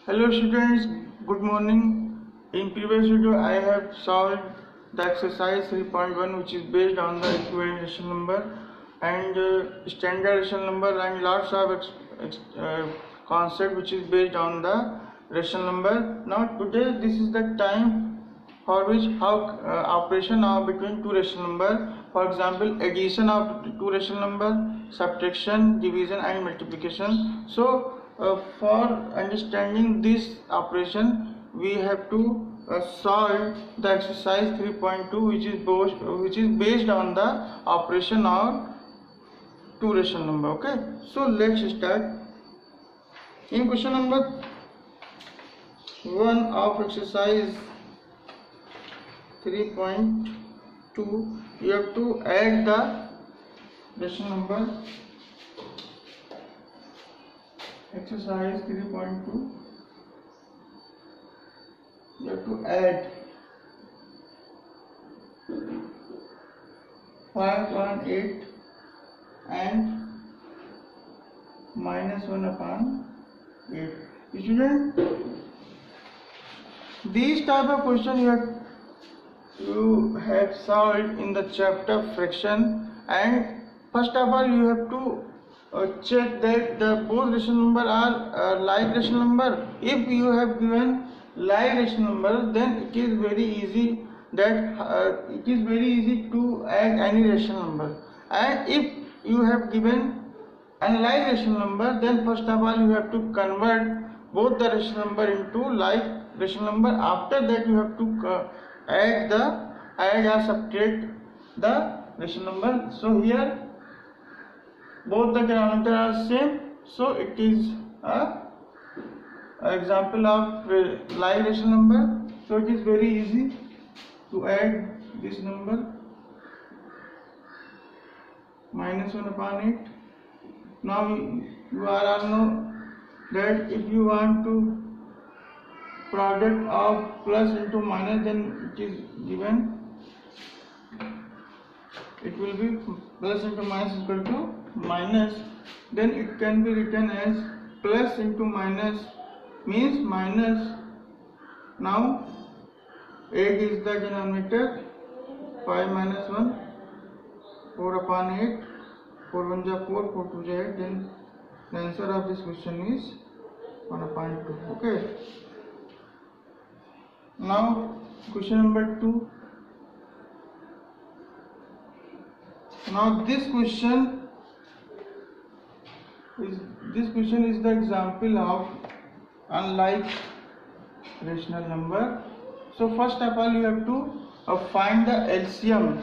Hello students, good morning. In previous video I have solved the exercise 3.1 which is based on the equivalent rational number and standard rational number and lots of concept which is based on the rational number. Now today this is the time for which how operation of between two rational number, for example addition of two rational number, subtraction, division and multiplication. So for understanding this operation we have to solve the exercise 3.2 which is based on the operation of two rational number. Okay, so let's start. In question number 1 of exercise 3.2 you have to add the rational number. Exercise 3.2 you have to add 5/8 and -1/8. Student, these type of question you have solved in the chapter fraction, and first of all you have to check that the both rational number are like rational number. If you have given like rational number, then it is very easy to add any rational number, and if you have given unlike rational number, then first of all you have to convert both the rational number into like rational number. After that you have to add or subtract the rational number. So here both the denominator are same, so it is a example of like rational number. So it is very easy to add this number -1/8. Now you are all know that if you want to product of plus into minus, then it is given, it will be plus into minus is equal to minus, then it can be written as plus into minus means minus. Now 8 is the denominator, 5 minus 1 4/8, 4 1 ja 4, 4 2 ja 8, then the answer of this question is 1/2. Okay, now question number 2. Now this question is the example of unlike rational number. So first of all you have to find the LCM.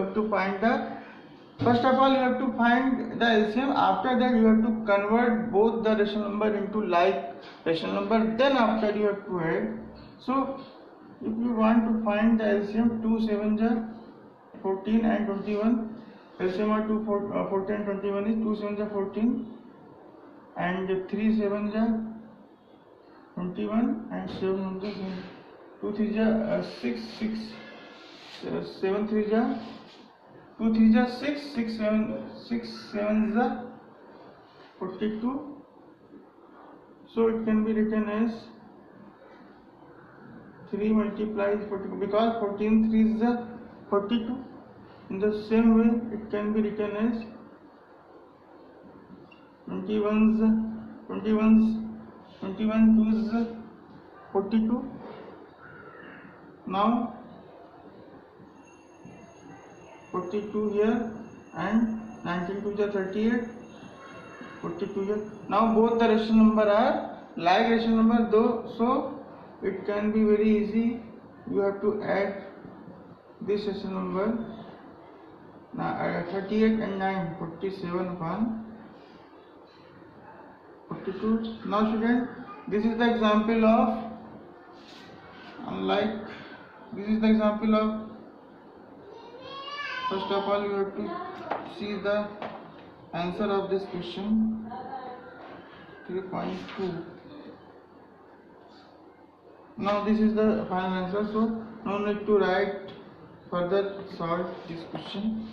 First of all you have to find the LCM. After that you have to convert both the rational number into like rational number. Then after you have to add. So if you want to find the LCM, 2 7 ja 14 and 21. LCM of 14 and 21 is 2 7 ja 14 and 3 7 ja 21 and 7 1 ja 2 3 ja 6 7 3 ja 2 3 ja 6 6 7 ja 42. So it can be written as 3 multiplies 42 because 14 3 is 42. In the same way it can be written as 21 2 is 42. Now 42 here and 19 2 is 38, 42 here. Now both the rational number are like rational number though, so it can be very easy. You have to add this rational number. Now 38 and 9, 47/42. Now student, this is the example of unlike. This is the example of, first of all you have to see the answer of this question 3.2. Now this is the final answer, so no need to write further solve this question.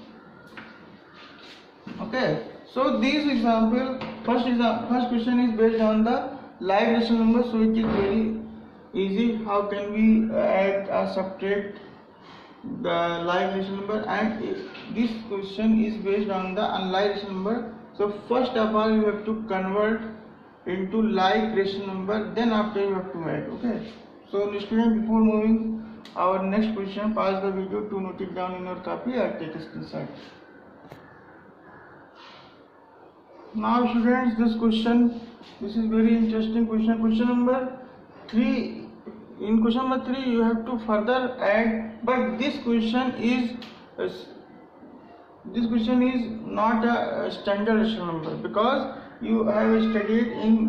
Okay, so this example, first question is based on the like rational number, so it is very easy. How can we add or subtract the like rational number? And this question is based on the unlike rational number. So first of all you have to convert into like rational number, then after you have to add. Okay, so student, before moving our next question, pause the video to note it down in your copy or take a screenshot. Now students, this is very interesting question. Question number 3. In question number 3 you have to further add, but this question is not a standard rational number, because you have studied in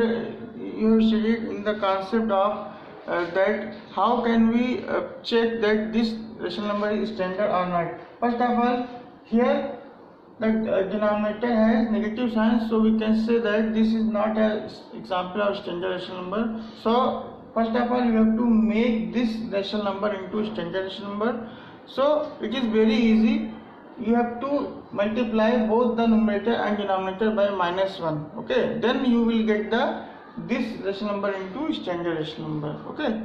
the concept of that how can we check that this rational number is standard or not. First of all, here the denominator has negative sign, so we can say that this is not an example of standard rational number. So first of all you have to make this rational number into standard rational number. So it is very easy. You have to multiply both the numerator and denominator by -1. Okay, then you will get this rational number into standard rational number. Okay,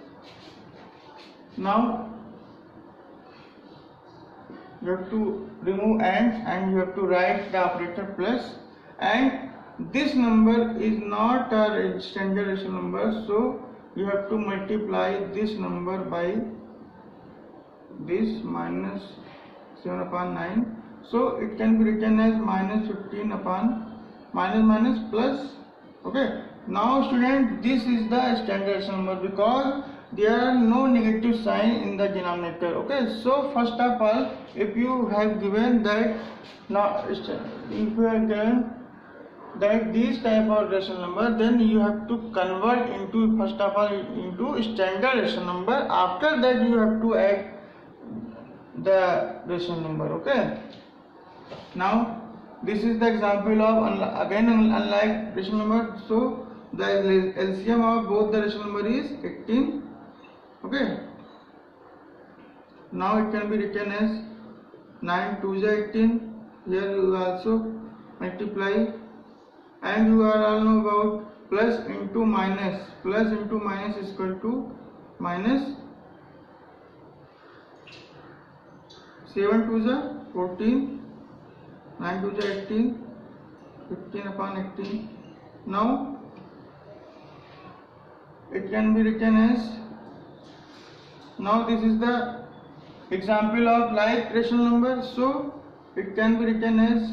now you have to remove and you have to write the operator plus, and this number is not a standard rational number, so you have to multiply this number by this -7/9, so it can be written as -15 upon minus plus. Okay, now student, this is the standard rational number because there are no negative sign in the denominator. Okay, so first of all, if you have given that this type of rational number, then you have to convert into, first of all, into standard rational number. After that you have to add the rational number. Okay, now this is the example of unlike rational number. So the LCM of both the rational number is 18. Okay, now it can be written as 9 2 is 18. Here you also multiply, and you are all know about plus into minus is equal to minus 7 2 is 14, 9 2 is 18, 15 upon 18. Now it can be written as, now this is the example of like rational number, so it can be written as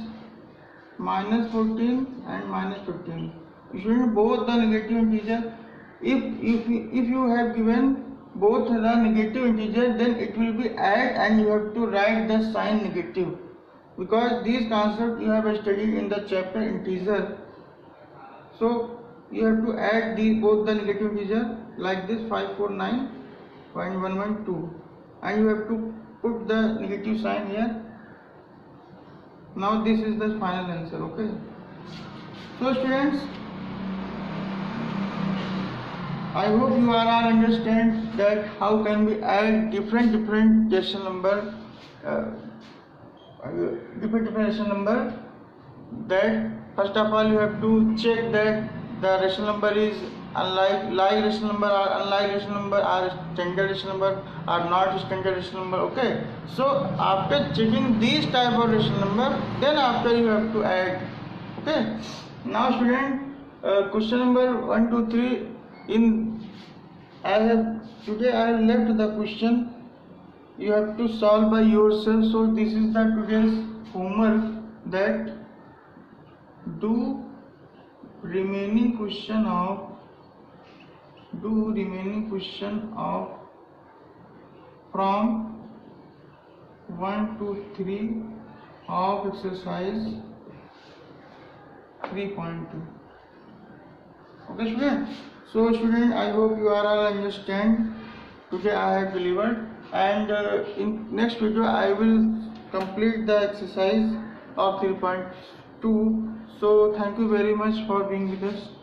-14 and -15. You should both the negative integer. If you have given both the negative integer, then it will be add and you have to write the sign negative, because these concepts you have studied in the chapter integer. So you have to add both the negative integer like this, 549.112, and you have to put the negative sign here. Now this is the final answer. Okay, so students, I hope you are all understand that how can we add different rational number, different rational number. That first of all you have to check that the rational number is like rational number or unlike rational number, or standard rational number or not standard rational number. Okay, so after checking these type of rational number, then after you have to add. Okay, now student, question number 1 2 3 today I have left the question. You have to solve by yourself. So this is the today's homework, that do remaining question of from 1 to 3 of exercise 3.2. Okay student, so student, I hope you are all understand. Today I have delivered, and in next video I will complete the exercise of 3.2. So thank you very much for being with us.